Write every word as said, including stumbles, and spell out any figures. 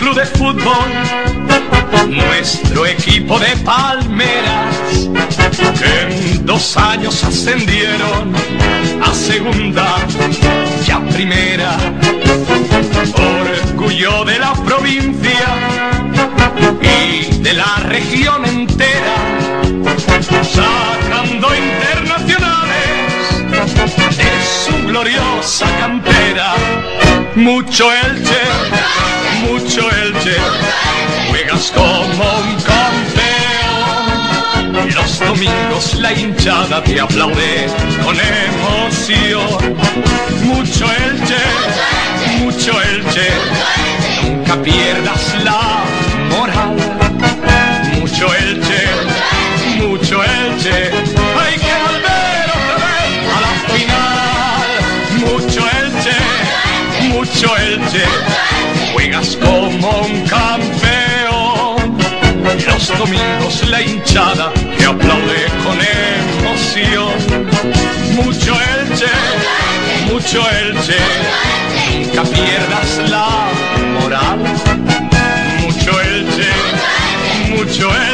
club de fútbol, nuestro equipo de palmeras, que en dos años ascendieron a segunda y a primera. Orgullo de la provincia y de la región entera, sacando internacionales de su gloriosa cantera. Mucho Elche, mucho Elche, juegas como un campeón. Los domingos la hinchada te aplaude con emoción. Mucho Elche, mucho Elche, nunca pierdas la moral. Mucho Elche, mucho Elche, hay que volver otra vez a la final. Mucho Elche, mucho Elche, juegas como un campeón. Los domingos la hinchada te aplaude con emoción. Mucho Elche, mucho Elche, nunca pierdas la moral. Mucho Elche, mucho Elche.